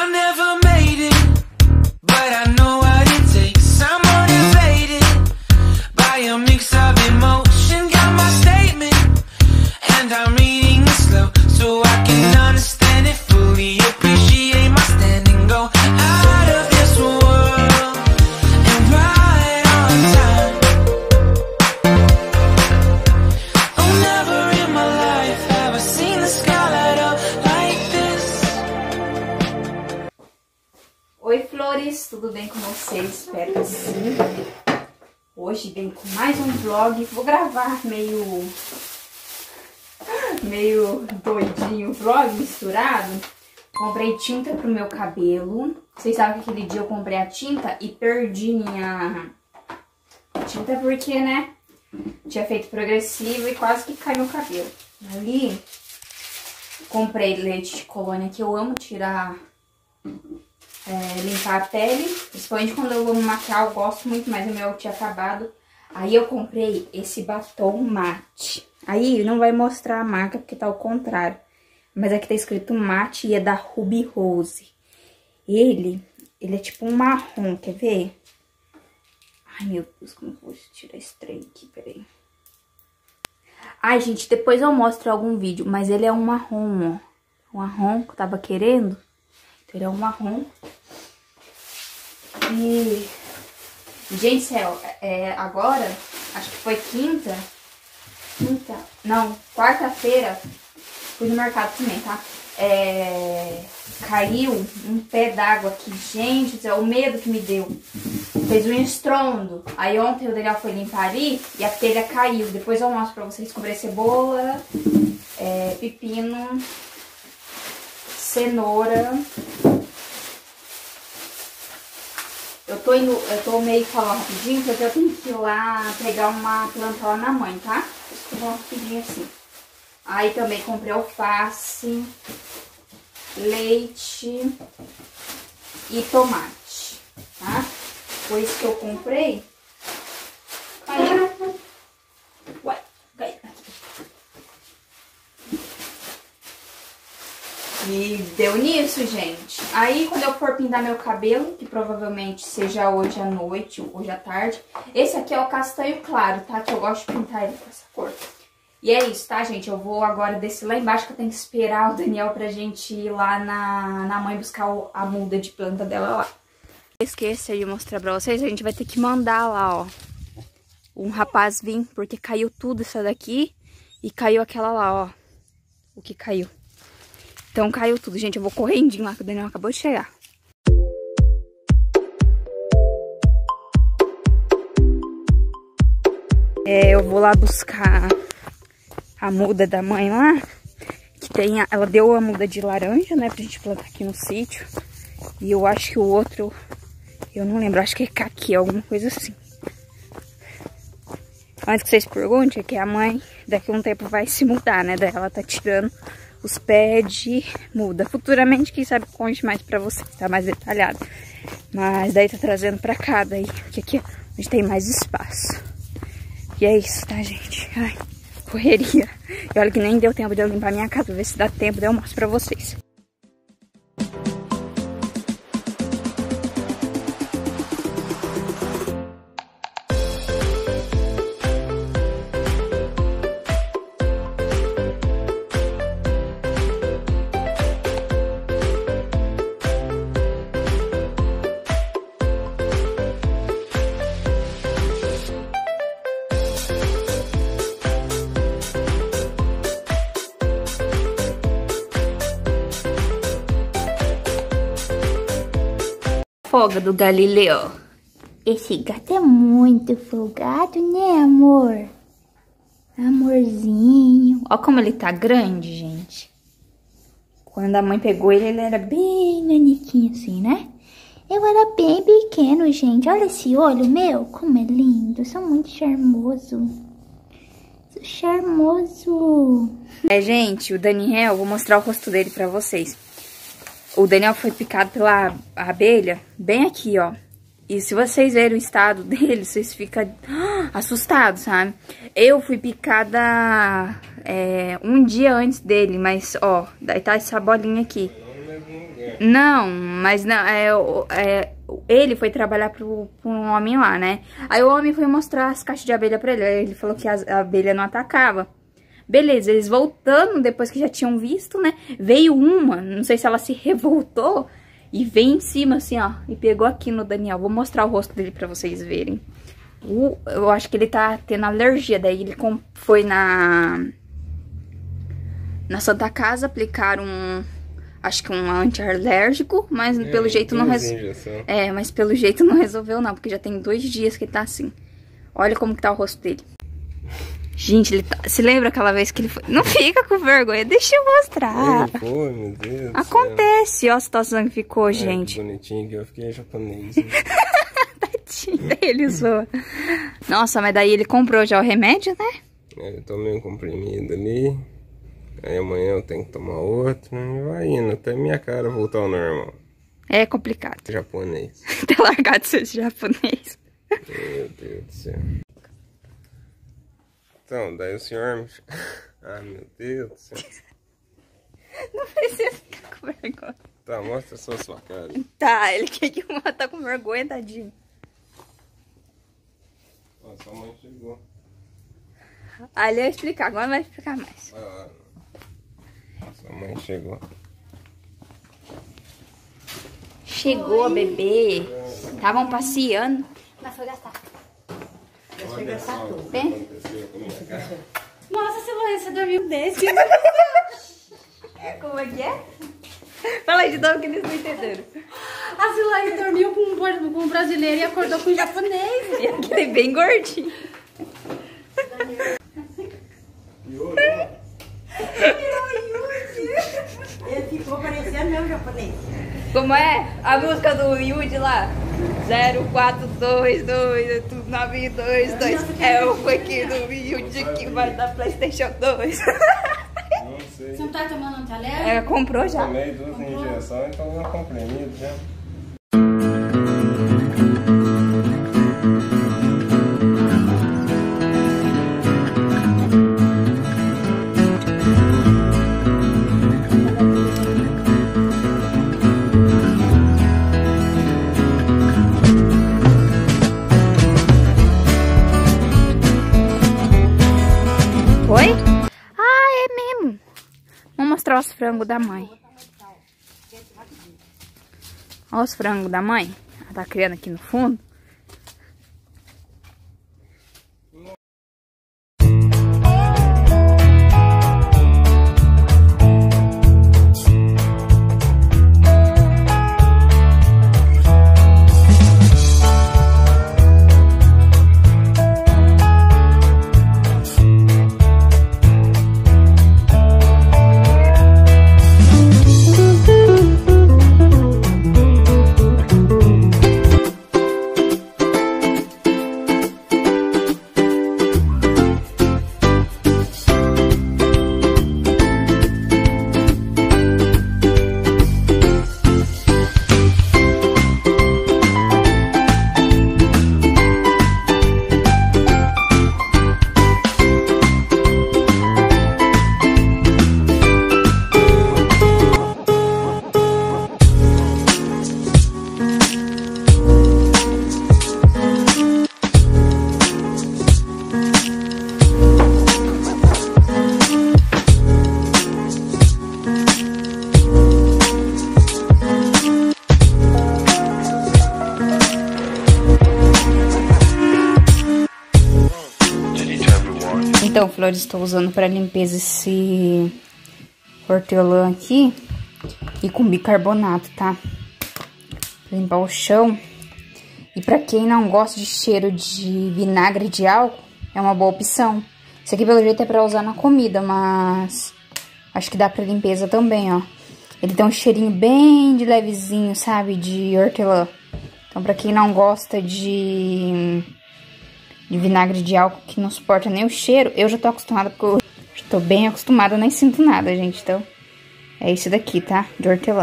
never made it, but I know what it takes. I'm motivated by a mix of emotion. Got my statement, and I'm reading it slow so I can understand it fully. Appreciate my standing, go out of this world and right on time. Oh, never in my life have I seen the sky light up like this. Oi, flores, tudo bem com vocês? Espero que sim. Hoje venho com mais um vlog. Vou gravar meio doidinho, vlog misturado. Comprei tinta pro meu cabelo. Vocês sabem que aquele dia eu comprei a tinta e perdi minha tinta porque, né, tinha feito progressivo e quase que caiu meu cabelo. Ali, comprei leite de colônia, que eu amo tirar, limpar a pele. Principalmente quando eu vou me maquiar, eu gosto muito, mas o meu tinha acabado. Aí eu comprei esse batom mate. Aí não vai mostrar a marca porque tá ao contrário. Mas aqui tá escrito mate e é da Ruby Rose. Ele é tipo um marrom, quer ver? Ai, meu Deus, como eu vou tirar esse trem aqui, peraí. Ai, gente, depois eu mostro algum vídeo, mas ele é um marrom, ó. Um marrom que eu tava querendo. Então ele é um marrom. E... gente, céu, agora, acho que foi quarta-feira, fui no mercado também, tá? Caiu um pé d'água aqui, gente, o medo que me deu. Fez um estrondo. Aí ontem o Daniel foi limpar ali e a telha caiu. Depois eu mostro pra vocês. Comprei cebola, pepino, cenoura. Eu tô meio falando rapidinho, porque eu tenho que ir lá pegar uma planta lá na mãe, tá? Eu vou rapidinho assim. Aí também comprei alface, leite e tomate, tá? Foi isso que eu comprei. Caiu. Ué, caiu aqui. E deu nisso, gente. Aí, quando eu for pintar meu cabelo, que provavelmente seja hoje à noite, hoje à tarde. Esse aqui é o castanho claro, tá? Que eu gosto de pintar ele com essa cor. E é isso, tá, gente? Eu vou agora descer lá embaixo, que eu tenho que esperar o Daniel pra gente ir lá na mãe buscar a muda de planta dela lá. Esqueci de mostrar pra vocês, a gente vai ter que mandar lá, ó, um rapaz vir, porque caiu tudo isso daqui e caiu aquela lá, ó, o que caiu. Então caiu tudo, gente. Eu vou correndinho lá, que o Daniel acabou de chegar. Eu vou lá buscar a muda da mãe lá. Que tem ela deu a muda de laranja, né? Pra gente plantar aqui no sítio. E eu acho que o outro, eu não lembro, acho que é caqui, alguma coisa assim. Antes que vocês perguntem, é que a mãe daqui a um tempo vai se mudar, né? Daí ela tá tirando os pés de muda. Futuramente, quem sabe, conte mais pra vocês, tá mais detalhado. Mas daí tá trazendo pra cá, daí, que aqui a gente tem mais espaço. E é isso, tá, gente? Ai, correria. E olha que nem deu tempo de eu limpar minha casa, ver se dá tempo, daí eu mostro pra vocês. Folga do Galileu. Esse gato é muito folgado, né, amor? Amorzinho. Ó como ele tá grande, gente. Quando a mãe pegou ele, ele era bem naniquinho assim, né? Eu era bem pequeno, gente. Olha esse olho meu, como é lindo. Sou muito charmoso. Sou charmoso. Gente, o Daniel, vou mostrar o rosto dele pra vocês. O Daniel foi picado pela abelha, bem aqui, ó. E se vocês verem o estado dele, vocês ficam assustados, sabe? Eu fui picada um dia antes dele, mas, ó, daí tá essa bolinha aqui. Não, mas não, ele foi trabalhar pra um homem lá, né? Aí o homem foi mostrar as caixas de abelha pra ele. Aí ele falou que a abelha não atacava. Beleza, eles voltando, depois que já tinham visto, né? Veio uma, não sei se ela se revoltou, e veio em cima, assim, ó, e pegou aqui no Daniel. Vou mostrar o rosto dele pra vocês verem. Eu acho que ele tá tendo alergia, daí ele foi na Santa Casa, aplicaram acho que um anti-alérgico, mas pelo jeito não resolveu. Mas pelo jeito não resolveu não, porque já tem 2 dias que ele tá assim. Olha como que tá o rosto dele. Gente, ele se lembra aquela vez que ele foi... Não fica com vergonha, deixa eu mostrar. Foi, meu Deus. Acontece, olha a situação que ficou, gente. Que bonitinho que eu fiquei japonês. Tadinho, ele zoa. Nossa, mas daí ele comprou já o remédio, né? Eu tomei um comprimido ali. Aí amanhã eu tenho que tomar outro. E vai indo até minha cara voltar ao normal. É complicado. Japonês. Ter largado de ser japonês. Meu Deus do céu. Então, daí o senhor me... Ah, meu Deus do céu. Não precisa ficar com vergonha. Tá, mostra só a sua cara. Tá, ele quer que uma tá com vergonha, tadinho. Ó, sua mãe chegou. Aí ele ia explicar, agora não vai explicar mais. Vai lá. Sua mãe chegou. Chegou, bebê. Estavam passeando. Mas foi gastar. Olha só o que Bem? aconteceu com a minha cara. Nossa, Silvana, você dormiu desse? Como é que é? Fala aí de novo que eles não entenderam. A Silvana dormiu com um brasileiro e acordou com um japonês. E aquele bem gordinho. Ele ficou parecendo meu japonês. Como é? A música do Yuji lá. 04228922. É o funk do Yuji que vai dar PlayStation 2. Não sei. Você não tá tomando antialérgico? Comprou já. Tomei 2 injeções, então eu comprimido já. Oi? Ah, é mesmo. Vamos mostrar os frangos da mãe. Olha os frangos da mãe. Ela tá criando aqui no fundo. Então, Flores, estou usando para limpeza esse hortelã aqui e com bicarbonato, tá? Pra limpar o chão. E pra quem não gosta de cheiro de vinagre de álcool, é uma boa opção. Isso aqui, pelo jeito, é pra usar na comida, mas acho que dá pra limpeza também, ó. Ele tem um cheirinho bem de levezinho, sabe? De hortelã. Então, pra quem não gosta de vinagre de álcool, que não suporta nem o cheiro, eu já tô acostumada, porque eu já tô bem acostumada, nem sinto nada, gente. Então, é esse daqui, tá? De hortelã.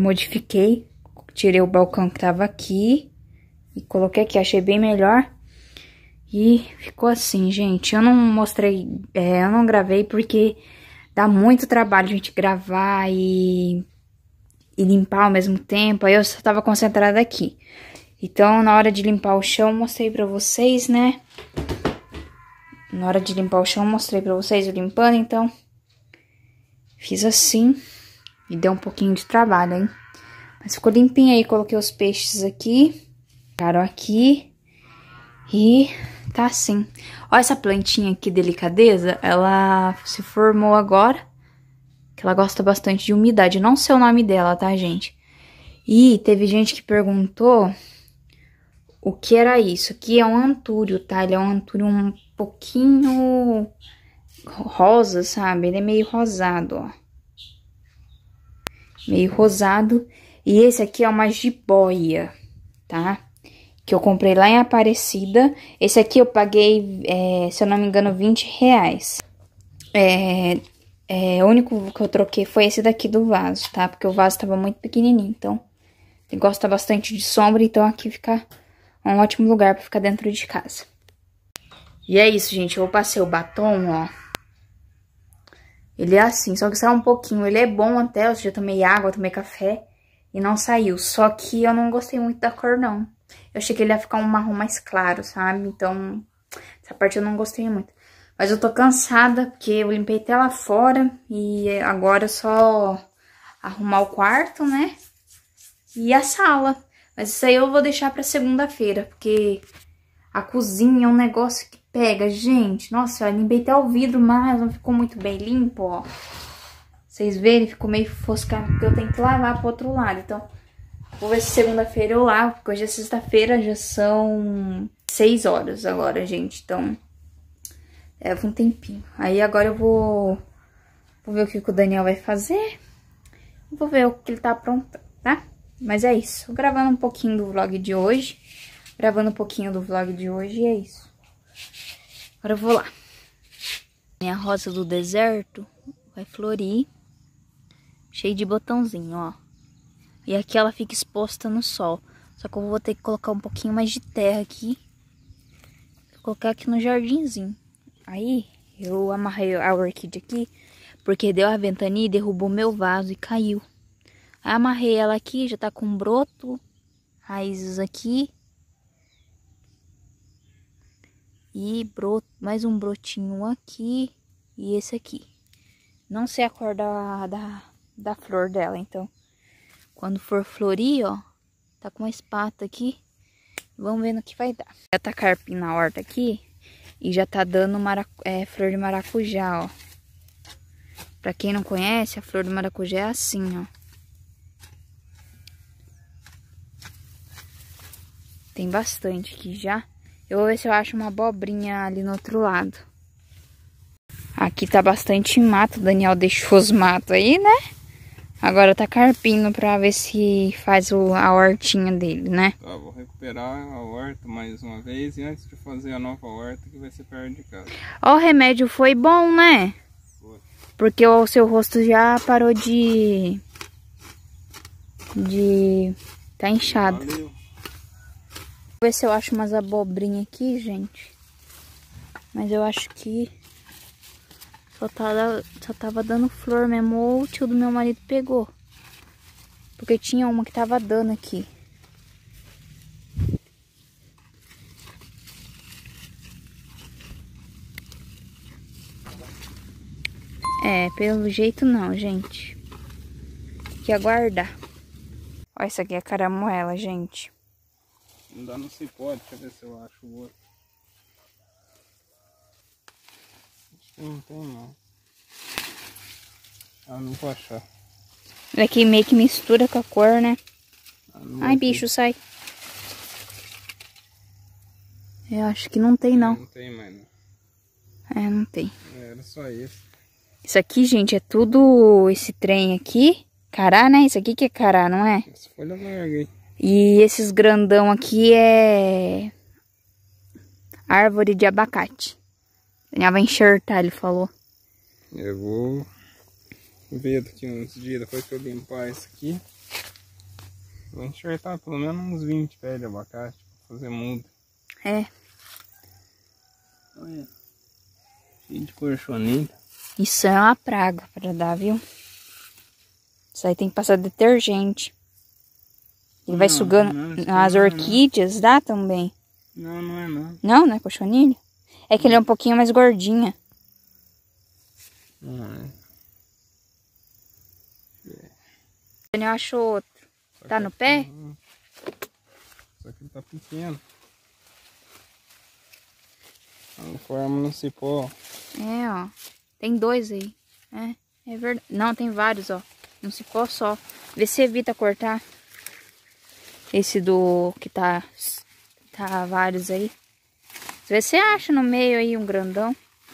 modifiquei. Tirei o balcão que tava aqui e coloquei aqui, achei bem melhor. E ficou assim, gente. Eu não mostrei, eu não gravei porque dá muito trabalho a gente gravar e limpar ao mesmo tempo. Aí eu só tava concentrada aqui. Então, na hora de limpar o chão, mostrei pra vocês, né? Na hora de limpar o chão, mostrei pra vocês eu limpando, então... Fiz assim e deu um pouquinho de trabalho, hein? Mas ficou limpinho aí, coloquei os peixes aqui. Ficaram aqui. E tá assim. Olha essa plantinha aqui, delicadeza. Ela se formou agora. Que ela gosta bastante de umidade. Não sei o nome dela, tá, gente? E teve gente que perguntou o que era isso. Aqui é um antúrio, tá? Ele é um antúrio um pouquinho rosa, sabe? Ele é meio rosado, ó. Meio rosado. E esse aqui é uma jiboia, tá? Que eu comprei lá em Aparecida. Esse aqui eu paguei, se eu não me engano, R$20. O único que eu troquei foi esse daqui do vaso, tá? Porque o vaso tava muito pequenininho, então... Ele gosta bastante de sombra, então aqui fica um ótimo lugar pra ficar dentro de casa. E é isso, gente. Eu passei o batom, ó. Ele é assim, só que saiu um pouquinho. Ele é bom até, eu já tomei água, tomei café e não saiu. Só que eu não gostei muito da cor, não. Eu achei que ele ia ficar um marrom mais claro, sabe? Então, essa parte eu não gostei muito. Mas eu tô cansada, porque eu limpei até lá fora e agora é só arrumar o quarto, né? E a sala. Mas isso aí eu vou deixar pra segunda-feira, porque a cozinha é um negócio que pega, gente. Nossa, eu limpei até o vidro, mas não ficou muito bem limpo, ó. Vocês verem, ficou meio foscado, porque eu tenho que lavar pro outro lado. Então, vou ver se segunda-feira eu lavo, porque hoje é sexta-feira, já são 6 horas agora, gente. Então, leva um tempinho. Aí agora eu vou ver o que o Daniel vai fazer. Vou ver o que ele tá aprontando, tá? Mas é isso. Gravando um pouquinho do vlog de hoje. E é isso. Agora eu vou lá. Minha rosa do deserto vai florir. Cheio de botãozinho, ó. E aqui ela fica exposta no sol. Só que eu vou ter que colocar um pouquinho mais de terra aqui. Vou colocar aqui no jardinzinho. Aí eu amarrei a orquídea aqui. Porque deu a ventania e derrubou meu vaso e caiu. Aí amarrei ela aqui, já tá com broto. Raízes aqui. E broto, mais um brotinho aqui. E esse aqui. Não sei a cor da flor dela, então. Quando for florir, ó. Tá com uma espata aqui. Vamos ver no que vai dar. Já tá carpim na horta aqui. E já tá dando flor de maracujá, ó. Pra quem não conhece, a flor de maracujá é assim, ó. Tem bastante aqui já. Eu vou ver se eu acho uma abobrinha ali no outro lado. Aqui tá bastante mato. O Daniel deixou os matos aí, né? Agora tá carpindo pra ver se faz a hortinha dele, né? Tá, vou recuperar a horta mais uma vez. E antes de fazer a nova horta, que vai ser perto de casa. Ó, o remédio foi bom, né? Foi. Porque o seu rosto já parou tá inchado. Valeu. Vou ver se eu acho umas abobrinhas aqui, gente. Mas eu acho que só tava dando flor mesmo. Ou o tio do meu marido pegou. Porque tinha uma que tava dando aqui. Pelo jeito não, gente. Tem que aguardar. Olha, essa aqui é a caramuela, gente. Não dá no cipó, deixa eu ver se eu acho o outro. Acho que não tem não. Ah, não vou achar. Ele aqui meio que mistura com a cor, né? Ai, bicho, sai. Eu acho que não tem, não. Não tem mais, não. Não tem. Era só isso. Isso aqui, gente, é tudo esse trem aqui. Cará, né? Isso aqui que é cará, não é? Essa folha larga aí. E esses grandão aqui é árvore de abacate. Daniel vai enxertar, ele falou. Eu vou ver daqui uns dias, depois que eu limpar isso aqui. Vou enxertar pelo menos uns 20 pés de abacate pra fazer muda. É. Olha. Cheio de cochonilha. Isso é uma praga pra dar, viu? Isso aí tem que passar detergente. Ele vai sugando. As orquídeas dá também. Não, não é não. Não, não é cochonilha? É que ele é um pouquinho mais gordinha. Não é. O Daniel achou outro. Tá no pé? Só que ele tá pequeno. Não forma no cipó. É, ó. Tem 2 aí. É verdade. Não, tem vários, ó. Um cipó só. Vê se evita cortar. Esse do que tá vários aí. Vê se você acha no meio aí um grandão.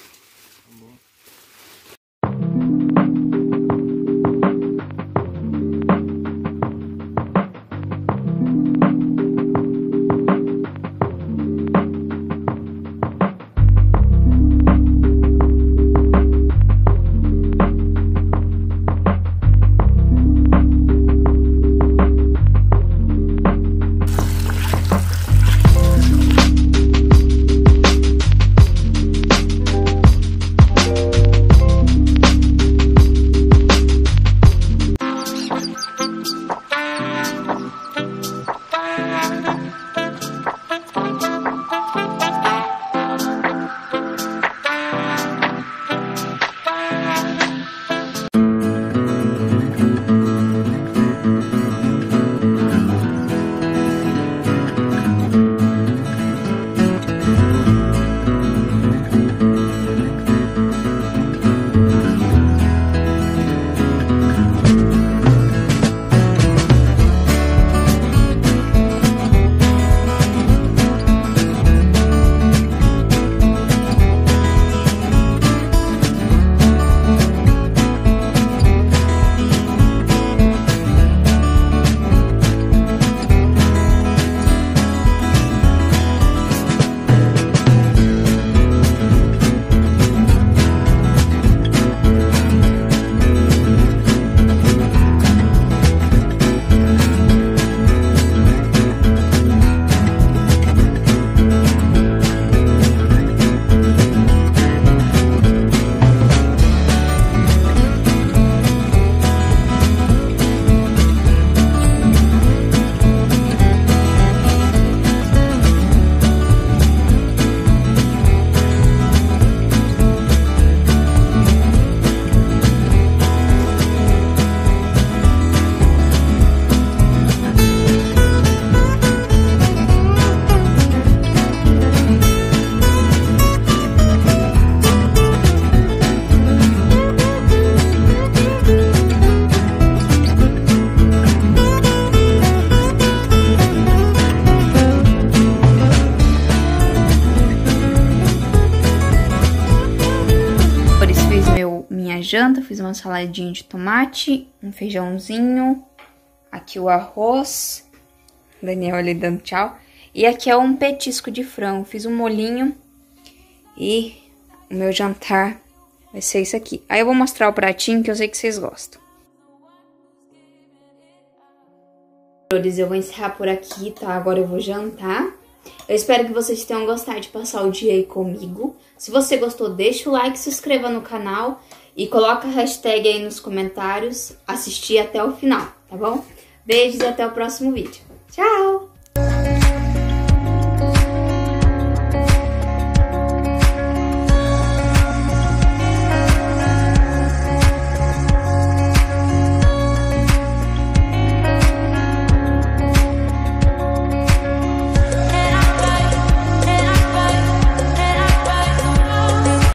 Janta, fiz uma saladinha de tomate, um feijãozinho, aqui o arroz, Daniel ali dando tchau, e aqui é um petisco de frango, fiz um molhinho e o meu jantar vai ser isso aqui. Aí eu vou mostrar o pratinho que eu sei que vocês gostam. Eu vou encerrar por aqui, tá? Agora eu vou jantar. Eu espero que vocês tenham gostado de passar o dia aí comigo. Se você gostou, deixa o like, se inscreva no canal e coloca a hashtag aí nos comentários, assistir até o final, tá bom? Beijos e até o próximo vídeo. Tchau!